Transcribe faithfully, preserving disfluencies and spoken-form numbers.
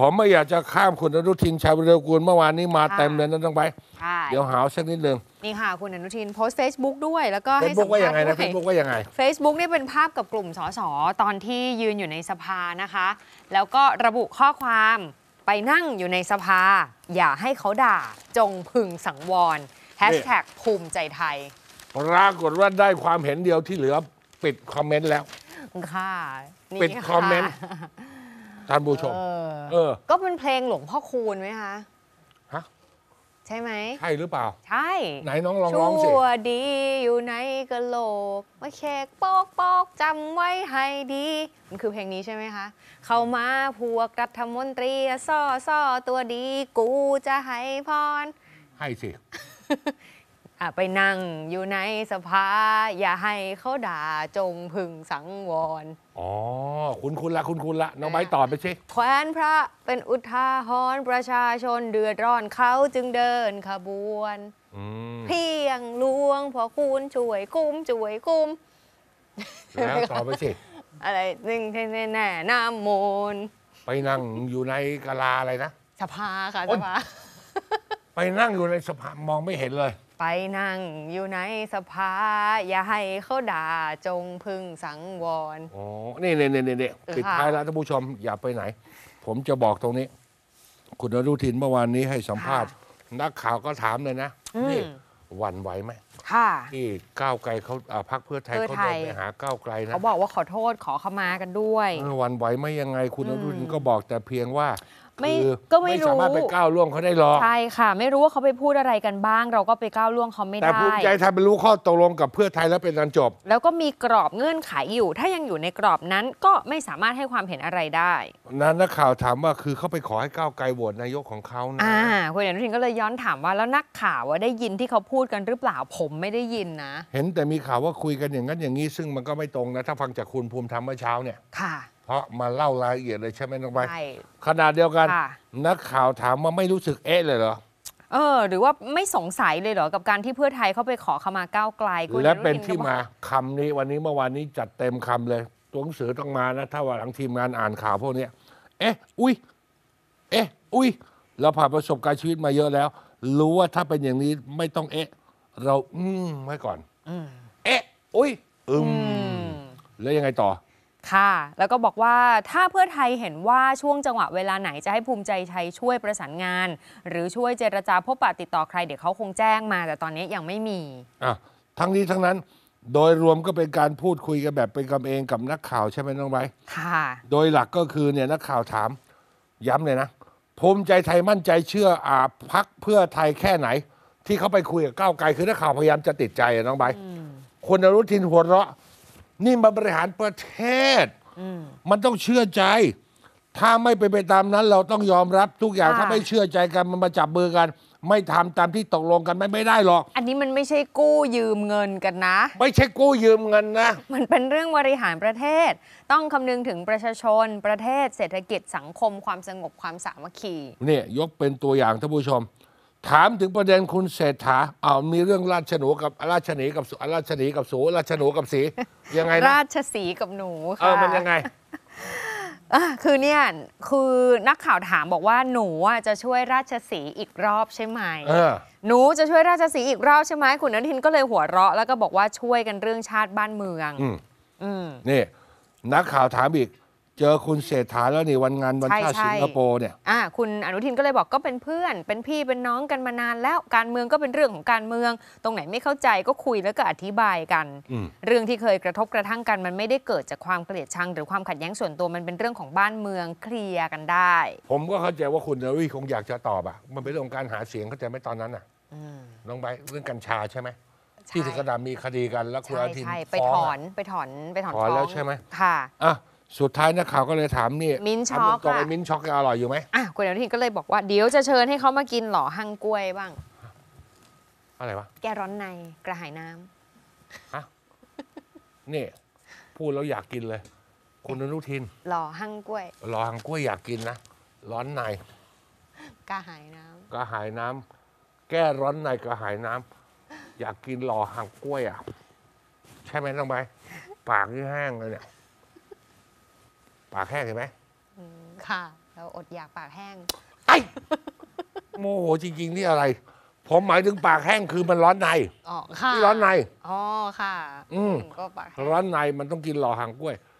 ผมไม่อยากจะข้ามคุณอนุทินชาญวิรากูลเมื่อวานนี้มาเต็มเลยนะต้องไปเดี๋ยวหาวสักนิดนึงนี่ค่ะคุณอนุทินโพสต์ Facebook ด้วยแล้วก็ให้สัมภาษณ์ว่ายังไงนะ Facebook ว่ายังไง Facebook นี่เป็นภาพกับกลุ่มสสตอนที่ยืนอยู่ในสภานะคะแล้วก็ระบุข้อความไปนั่งอยู่ในสภาอย่าให้เขาด่าจงพึงสังวรแฮชแท็กภูมิใจไทยปรากฏว่าได้ความเห็นเดียวที่เหลือปิดคอมเมนต์แล้วค่ะปิดคอมเมนต์ท่านผู้ชมเออก็เป็นเพลงหลวงพ่อคูณไหมคะฮะใช่ไหมใช่หรือเปล่าใช่ไหนน้องลองร้องสิชั่วดีอยู่ในกะโหลกมาเช็คปอกปอกจำไว้ให้ดีมันคือเพลงนี้ใช่ไหมคะเข้ามาพวกรัฐมนตรีซ่อซ่อตัวดีกูจะให้พรให้สิไปนั่งอยู่ในสภาอย่าให้เขาด่าจงพึงสังวรอ๋อคุณคุณละคุณคุณละน้องใบตอบไปสิแขวนพระเป็นอุทาหรณ์ประชาชนเดือดร้อนเขาจึงเดินขบวนเพียงลวงพอคุณช่วยคุ้มช่วยคุ้มแล้วตอบไปสิอะไรนึ่งแน่แน่น้ำมนไปนั่งอยู่ในกะลาอะไรนะสภาค่ะสภาไปนั่งอยู่ในสภามองไม่เห็นเลยไปนั่งอยู่ในสภาอย่าให้เขาด่าจงพึงสังวรอ๋อนี่นี่นี่นี่ปิดท้ายแล้วท่านผู้ชมอย่าไปไหนผมจะบอกตรงนี้คุณอนุทินเมื่อวานนี้ให้สัมภาษณ์นักข่าวก็ถามเลยนะนี่หวั่นไหวไหมค่ะที่ก้าวไกลเขาพรรคเพื่อไทยเขาเดินไปหาก้าวไกลนะเขาบอกว่าขอโทษขอขมากันด้วยหวั่นไหวไหมยังไงคุณอนุทินก็บอกแต่เพียงว่าไม่ก็ไม่รู้ไม่สามารถไปก้าวล่วงเขาได้หรอกใช่ค่ะไม่รู้ว่าเขาไปพูดอะไรกันบ้างเราก็ไปก้าวล่วงเขาไม่ได้แต่ภูมิใจไทยไปรู้ข้อตกลงกับเพื่อไทยแล้วเป็นการจบแล้วก็มีกรอบเงื่อนไขอยู่ถ้ายังอยู่ในกรอบนั้นก็ไม่สามารถให้ความเห็นอะไรได้นั้นนักข่าวถามว่าคือเขาไปขอให้ก้าวไกลโหวตนายกของเขานะอ่าคุณอนุทินก็เลยย้อนถามว่าแล้วนักข่าวว่าได้ยินที่เขาพูดกันหรือเปล่าผมไม่ได้ยินนะเห็นแต่มีข่าวว่าคุยกันอย่างนั้นอย่างนี้ซึ่งมันก็ไม่ตรงนะถ้าฟังจากคุณภูมิธรรมเมื่อเช้าเนี่ยค่ะเพราะมาเล่ารายละเอียดเลยใช่ไหมน้องใบขนาดเดียวกันนักข่าวถามว่าไม่รู้สึกเอ๊ะเลยเหรอเออหรือว่าไม่สงสัยเลยเหรอกับการที่เพื่อไทยเขาไปขอขมาก้าวไกลและเป็นที่มาคำนี้วันนี้เมื่อวานนี้จัดเต็มคำเลยตัวหนังสือต้องมานะถ้าว่าหลังทีมงานอ่านข่าวพวกนี้เอ๊ะอุ้ยเอ๊ะอุ้ยเราผ่านประสบการณ์ชีวิตมาเยอะแล้วรู้ว่าถ้าเป็นอย่างนี้ไม่ต้องเอ๊ะเราอืมไว้ก่อนเอ๊ะอุ้ยอืมแล้วยังไงต่อค่ะแล้วก็บอกว่าถ้าเพื่อไทยเห็นว่าช่วงจังหวะเวลาไหนจะให้ภูมิใจไทยช่วยประสานงานหรือช่วยเจรจาพบปะติดต่อใครเดี๋ยวเขาคงแจ้งมาแต่ตอนนี้ยังไม่มีอ่ะทั้งนี้ทั้งนั้นโดยรวมก็เป็นการพูดคุยกันแบบเป็นกันเองกับนักข่าวใช่ไหมน้องใบค่ะโดยหลักก็คือเนี่ยนักข่าวถามย้ำเลยนะภูมิใจไทยมั่นใจเชื่ออาพรรคเพื่อไทยแค่ไหนที่เขาไปคุยกับก้าวไกลคือนักข่าวพยายามจะติดใจน้องใบคนอนุทินหัวเราะนี่มาบริหารประเทศมันต้องเชื่อใจถ้าไม่ไปไปตามนั้นเราต้องยอมรับทุกอย่างถ้าไม่เชื่อใจกันมันมาจับมือกันไม่ทำตามที่ตกลงกันไม่ไม่ได้หรอกอันนี้มันไม่ใช่กู้ยืมเงินกันนะไม่ใช่กู้ยืมเงินนะมันเป็นเรื่องบริหารประเทศต้องคำนึงถึงประชาชนประเทศเศรษฐกิจสังคมความสงบความสามัคคีเนี่ยยกเป็นตัวอย่างท่านผู้ชมถามถึงประเด็นคุณเศรษฐาอ้าวมีเรื่องราชหนูกับราชนีกับราชนีกับสูราชหนูกับสียังไงนะราชสีกับหนูค่ะเออมันยังไงคือเนี่ยคือนักข่าวถามบอกว่าหนูจะช่วยราชสีอีกรอบใช่ไหมหนูจะช่วยราชสีอีกรอบใช่ไหมคุณอนุทินก็เลยหัวเราะแล้วก็บอกว่าช่วยกันเรื่องชาติบ้านเมืองนี่นักข่าวถามอีกเจอคุณเศรษฐาแล้วนี่วันงานวันชาติสิงคโปร์เนี่ยอ่าคุณอนุทินก็เลยบอกก็เป็นเพื่อนเป็นพี่เป็นน้องกันมานานแล้วการเมืองก็เป็นเรื่องของการเมืองตรงไหนไม่เข้าใจก็คุยแล้วก็อธิบายกันเรื่องที่เคยกระทบกระทั่งกันมันไม่ได้เกิดจากความเกลียดชังหรือความขัดแย้งส่วนตัวมันเป็นเรื่องของบ้านเมืองเคลียร์กันได้ผมก็เข้าใจว่าคุณอนุทินคงอยากจะตอบอ่ะมันเป็นเรื่องของการหาเสียงเข้าใจไหมตอนนั้นน่ะน้องใบเรื่องกัญชาใช่ไหมที่ถึงกระดาษมีคดีกันแล้วคุณอนุทินไปถอนไปถอนไปถอนฟ้องแล้วใช่ไหมค่ะอ่ะสุดท้ายนักข่าวก็เลยถามนี่มิ้นช็อกอะมิ้นช็อกอร่อยอยู่ไหมอ่ะคุณอนุทินก็เลยบอกว่าเดี๋ยวจะเชิญให้เขามากินหล่อฮังกล้วยบ้างอะไรวะแกร้อนในกระหายน้ำฮะนี่พูดแล้วอยากกินเลยคุณอนุทินหล่อฮังกล้วยหล่อฮังกล้วยอยากกินนะร้อนในกระหายน้ำกระหายน้ำแก้ร้อนในกระหายน้ำอยากกินหล่อฮังกล้วยอ่ะใช่ไหมน้องใบปากนี่แห้งเลยเนี่ยปากแห้งเห็นไหมค่ะเราอดอยากปากแห้งไอ้โมโหจริงๆนี่อะไร ผมหมายถึงปากแห้งคือมันร้อนในอ๋อค่ะนี่ร้อนในอ๋อค่ะอืมก็ปากแห้งร้อนในมันต้องกินหล่อหางกล้วย